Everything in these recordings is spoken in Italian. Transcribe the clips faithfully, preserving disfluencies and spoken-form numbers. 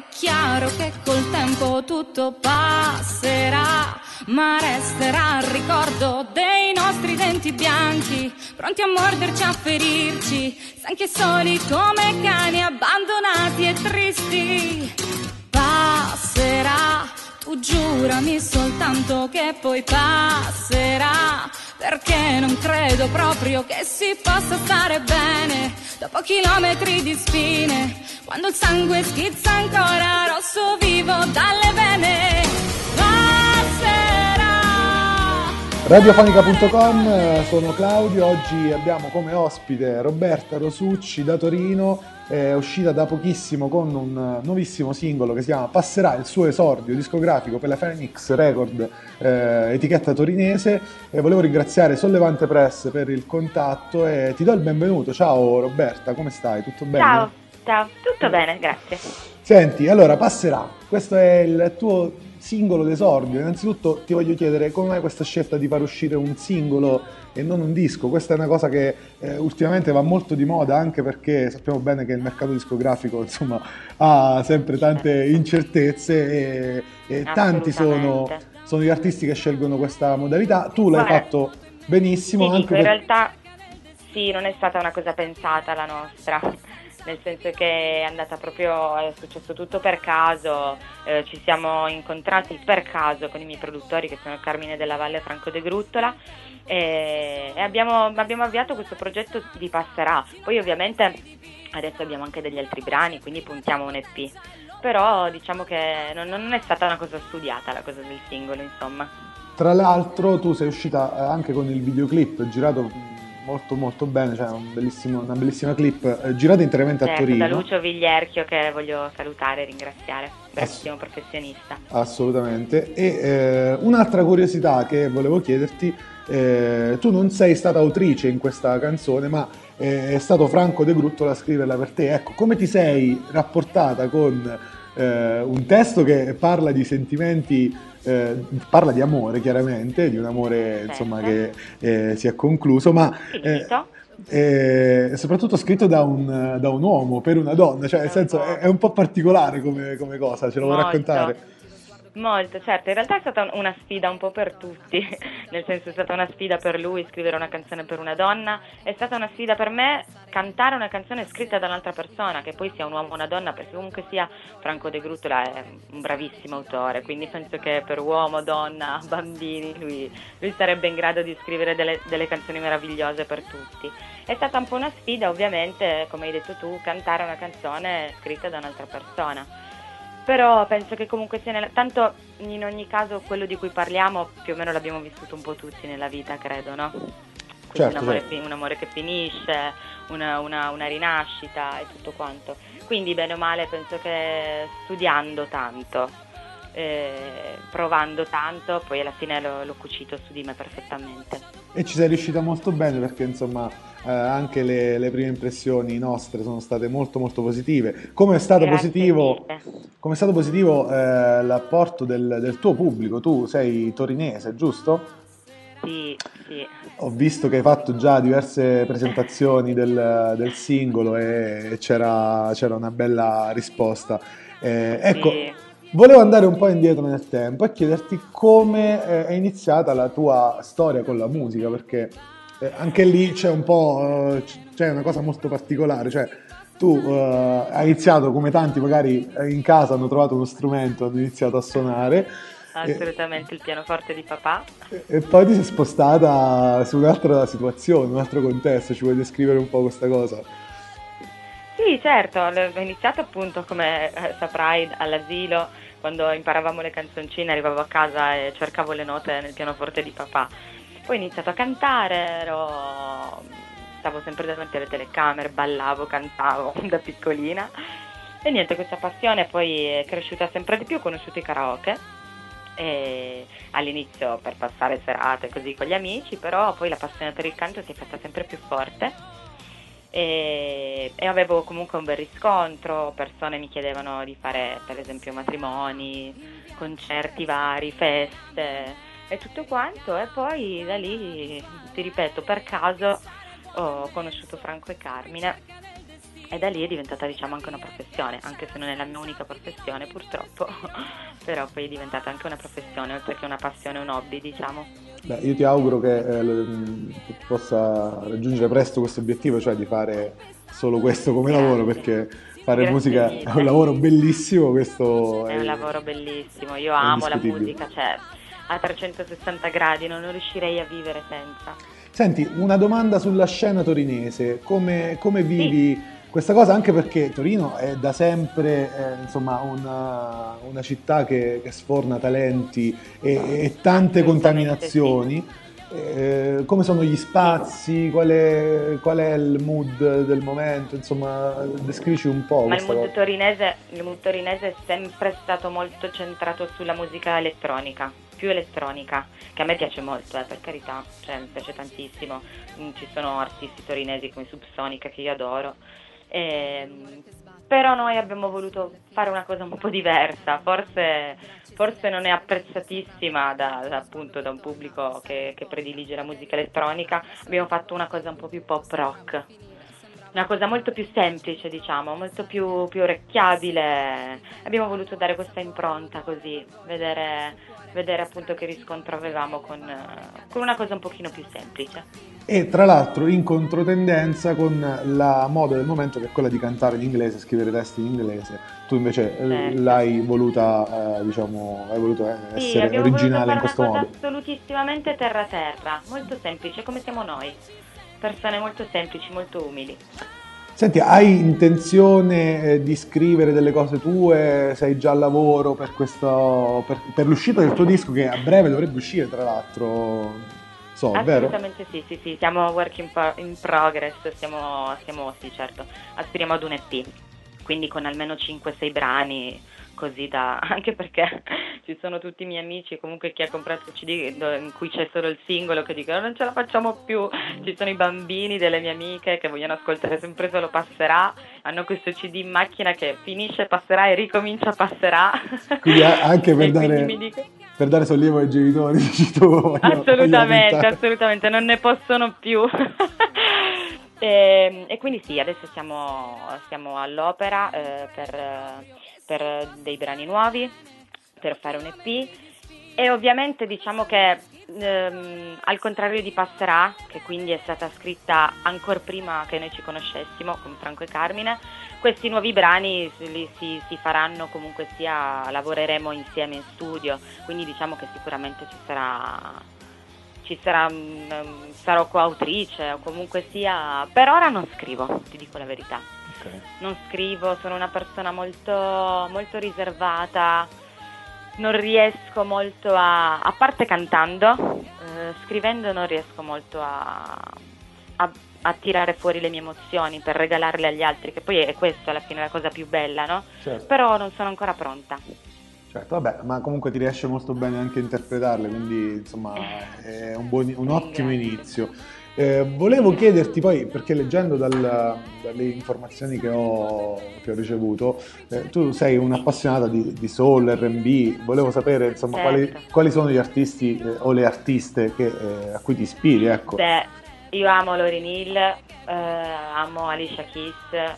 è chiaro che col tempo tutto passerà, ma resterà il ricordo dei nostri denti bianchi, pronti a morderci, a ferirci, stanchi e soli come cani abbandonati e tristi. Passerà, tu giurami soltanto che poi passerà, perché non credo proprio che si possa stare bene dopo chilometri di spine, quando il sangue schizza ancora rosso vivo dalle vene. Passerà. Radiofonica punto com, sono Claudio, oggi abbiamo come ospite Roberta Rosucci da Torino, è uscita da pochissimo con un nuovissimo singolo che si chiama Passerà, il suo esordio discografico per la Phoenix Record, eh, etichetta torinese, e volevo ringraziare Sollevante Press per il contatto e ti do il benvenuto. Ciao Roberta, come stai? Tutto bene? Ciao, ciao, tutto bene, grazie. Senti, allora Passerà, questo è il tuo singolo d'esordio. Innanzitutto ti voglio chiedere come mai questa scelta di far uscire un singolo e non un disco. Questa è una cosa che eh, ultimamente va molto di moda, anche perché sappiamo bene che il mercato discografico insomma ha sempre tante incertezze e, e tanti sono, sono gli artisti che scelgono questa modalità. Tu l'hai Guarda, fatto benissimo. Ti Anche dico, per... in realtà sì, non è stata una cosa pensata la nostra, nel senso che è andata proprio, è successo tutto per caso, eh, ci siamo incontrati per caso con i miei produttori che sono Carmine Della Valle e Franco De Gruttola e, e abbiamo, abbiamo avviato questo progetto di Passerà. Poi ovviamente adesso abbiamo anche degli altri brani, quindi puntiamo un E P, però diciamo che non, non è stata una cosa studiata la cosa del singolo, insomma. Tra l'altro tu sei uscita anche con il videoclip girato molto molto bene, cioè un bellissimo, una bellissima clip eh, girata interamente certo, a Torino. Da Lucio Viglierchio, che voglio salutare e ringraziare, bravissimo Ass- professionista. Assolutamente. E eh, un'altra curiosità che volevo chiederti, eh, tu non sei stata autrice in questa canzone, ma eh, è stato Franco De Gruttola a scriverla per te. Ecco, come ti sei rapportata con eh, un testo che parla di sentimenti, Eh, parla di amore, chiaramente, di un amore certo. insomma che eh, si è concluso, ma eh, eh, soprattutto scritto da un, da un uomo per una donna, cioè nel senso è, è un po' particolare come, come cosa, ce lo vuoi raccontare? Molto, certo, in realtà è stata una sfida un po' per tutti, nel senso è stata una sfida per lui scrivere una canzone per una donna, è stata una sfida per me cantare una canzone scritta da un'altra persona, che poi sia un uomo o una donna, perché comunque sia Franco De Gruttola è un bravissimo autore, quindi penso che per uomo, donna, bambini lui, lui sarebbe in grado di scrivere delle, delle canzoni meravigliose per tutti. È stata un po' una sfida, ovviamente, come hai detto tu, cantare una canzone scritta da un'altra persona. Però penso che comunque sia nella... tanto in ogni caso quello di cui parliamo più o meno l'abbiamo vissuto un po' tutti nella vita, credo, no? Quindi certo, un, amore, certo. un amore che finisce, una, una, una rinascita e tutto quanto. Quindi bene o male penso che studiando tanto, eh, provando tanto, poi alla fine l'ho, l'ho cucito su di me perfettamente. E ci sei riuscita molto bene, perché insomma eh, anche le, le prime impressioni nostre sono state molto molto positive. Come è stato Grazie positivo, mille. come è stato positivo eh, l'apporto del, del tuo pubblico? Tu sei torinese, giusto? Sì, sì. Ho visto che hai fatto già diverse presentazioni del, del singolo e c'era, c'era una bella risposta. Eh, ecco, Sì. volevo andare un po' indietro nel tempo e chiederti come eh, è iniziata la tua storia con la musica, perché eh, anche lì c'è un po', eh, c'è una cosa molto particolare, cioè tu eh, hai iniziato come tanti magari in casa hanno trovato uno strumento, hanno iniziato a suonare. Assolutamente, il pianoforte di papà. E, e poi ti sei spostata su un'altra situazione, un altro contesto, ci vuoi descrivere un po' questa cosa? Sì, certo, ho iniziato appunto, come eh, saprai, all'asilo, quando imparavamo le canzoncine, arrivavo a casa e cercavo le note nel pianoforte di papà. Poi ho iniziato a cantare, ero... stavo sempre davanti alle telecamere, ballavo, cantavo da piccolina. E niente, questa passione poi è cresciuta sempre di più, ho conosciuto i karaoke. E all'inizio per passare serate così con gli amici, però poi la passione per il canto si è fatta sempre più forte e, e avevo comunque un bel riscontro, persone mi chiedevano di fare per esempio matrimoni, concerti vari, feste e tutto quanto, e poi da lì, ti ripeto, per caso ho conosciuto Franco e Carmine e da lì è diventata, diciamo, anche una professione, anche se non è la mia unica professione purtroppo, però poi è diventata anche una professione, oltre che una passione, un hobby, diciamo. Beh, io ti auguro che, eh, l- che tu possa raggiungere presto questo obiettivo, cioè di fare solo questo come lavoro, Grazie, perché fare grazie musica è un mille. lavoro bellissimo, questo È un è, lavoro bellissimo, io è amo la indiscutibile. musica, cioè a trecentosessanta gradi, non riuscirei a vivere senza. Senti, una domanda sulla scena torinese, come, come Sì, vivi questa cosa? Anche perché Torino è da sempre, eh, insomma, una, una città che, che sforna talenti e, e tante assolutamente sì. contaminazioni. Eh, come sono gli spazi? Qual è, qual è il mood del momento? Insomma, descrivici un po' Ma il questa mood cosa. torinese, il mood torinese è sempre stato molto centrato sulla musica elettronica, più elettronica, che a me piace molto, eh, per carità, cioè mi piace tantissimo. Mm, Ci sono artisti torinesi come Subsonica che io adoro. Ehm, Però noi abbiamo voluto fare una cosa un po' diversa, forse, forse non è apprezzatissima da, da, appunto da un pubblico che, che predilige la musica elettronica, abbiamo fatto una cosa un po' più pop rock, una cosa molto più semplice, diciamo, molto più, più orecchiabile. Abbiamo voluto dare questa impronta così, vedere, vedere appunto che riscontro avevamo con, eh, con una cosa un pochino più semplice. E tra l'altro in controtendenza con la moda del momento che è quella di cantare in inglese, scrivere testi in inglese. Tu invece eh, Certo. l'hai voluta, eh, diciamo, hai voluto eh, Sì, essere abbiamo voluto originale in fare una questo cosa modo. assolutissimamente terra-terra, molto semplice, come siamo noi, persone molto semplici, molto umili. Senti, hai intenzione eh, di scrivere delle cose tue? Sei già al lavoro per questo, per, per l'uscita del tuo disco che a breve dovrebbe uscire, tra l'altro, so, vero? Assolutamente sì, sì, sì, siamo work in, po- in progress, siamo, siamo, sì, certo, aspiriamo ad un E P, quindi con almeno cinque sei brani, così da, anche perché ci sono tutti i miei amici, comunque chi ha comprato il C D do- in cui c'è solo il singolo che dicono non ce la facciamo più, ci sono i bambini delle mie amiche che vogliono ascoltare sempre solo Passerà, hanno questo C D in macchina che finisce Passerà e ricomincia Passerà, Quindi a- anche per e quindi dare, mi dico... per dare sollievo ai genitori, dici tu, voglio, voglio Assolutamente, aumentare. assolutamente, non ne possono più. E, e quindi sì, adesso siamo, siamo all'opera eh, per, per dei brani nuovi, per fare un E P e ovviamente diciamo che ehm, al contrario di Passerà, che quindi è stata scritta ancora prima che noi ci conoscessimo con Franco e Carmine, questi nuovi brani si, si, si faranno comunque sia, lavoreremo insieme in studio, quindi diciamo che sicuramente ci sarà, ci sarà, mm, sarò coautrice o comunque sia, per ora non scrivo, ti dico la verità, Ok. non scrivo, sono una persona molto, molto riservata, non riesco molto a, a parte cantando, eh, scrivendo non riesco molto a, a, a tirare fuori le mie emozioni per regalarle agli altri, che poi è questo alla fine la cosa più bella, no? Certo. Però non sono ancora pronta. Certo, vabbè, ma comunque ti riesce molto bene anche interpretarle, quindi insomma è un, buon- un ottimo Ringrazio. inizio. Eh, volevo chiederti poi, perché leggendo dal- dalle informazioni che ho, che ho ricevuto, eh, tu sei un'appassionata di, di soul, R and B, volevo sapere insomma quali, Certo. quali sono gli artisti eh, o le artiste che, eh, a cui ti ispiri, ecco. Beh, io amo Lauryn Hill, eh, amo Alicia Keys,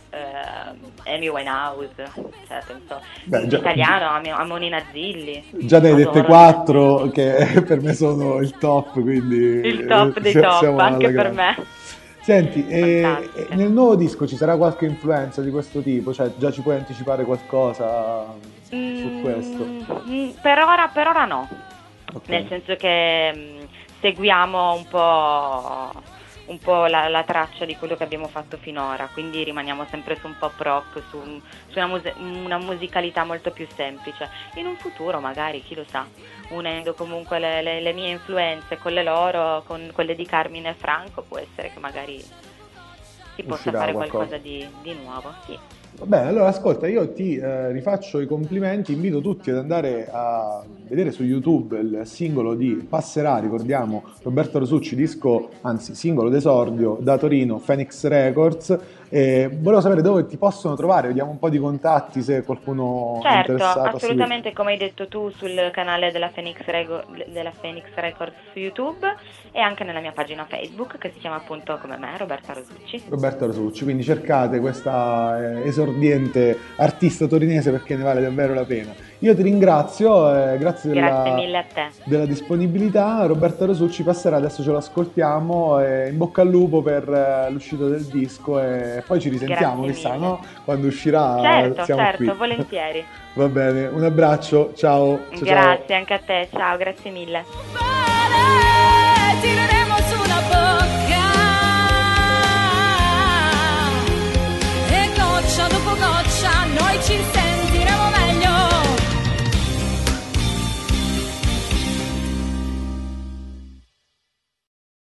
eh, Amy Winehouse, cioè penso, Beh, in già, italiano amo, amo Nina Zilli, già ne hai dette adoro Nina Zilli. quattro che per me sono il top, quindi Il eh, top dei si- top, siamo alla anche per grande. me. Senti, e, e Fantastiche. nel nuovo disco ci sarà qualche influenza di questo tipo? Cioè, già ci puoi anticipare qualcosa su questo? Mm, mm, per ora, per ora no, Ok, nel senso che mm, seguiamo un po', un po' la, la traccia di quello che abbiamo fatto finora, quindi rimaniamo sempre su un pop rock, su, un- su una, muse- una musicalità molto più semplice. In un futuro magari, chi lo sa, unendo comunque le, le- le mie influenze con le loro, con quelle di Carmine e Franco, può essere che magari si possa uscirà fare qualcosa. qualcosa di, di nuovo, sì. Va bene, allora ascolta, io ti eh, rifaccio i complimenti, invito tutti ad andare a vedere su YouTube il singolo di Passerà, ricordiamo Roberto Rosucci, disco, anzi singolo d'esordio da Torino, Phoenix Records. E volevo sapere dove ti possono trovare, vediamo un po' di contatti se qualcuno è Certo, interessato a seguire. assolutamente, come hai detto tu, sul canale della Phoenix, Rego- della Phoenix Records su YouTube e anche nella mia pagina Facebook che si chiama appunto come me, Roberta Rosucci. Roberto Rosucci, quindi cercate questa eh, esordiente artista torinese perché ne vale davvero la pena. Io ti ringrazio, eh, grazie Grazie della, mille a te. della disponibilità. Roberto Rosucci passerà, adesso ce lo ascoltiamo, e in bocca al lupo per eh, l'uscita del disco e poi ci risentiamo, Grazie chissà, mille. no? Quando uscirà Certo, siamo certo, qui. volentieri. Va bene, un abbraccio, ciao. Ciao, ciao. Grazie anche a te, ciao, grazie mille. Bene, ti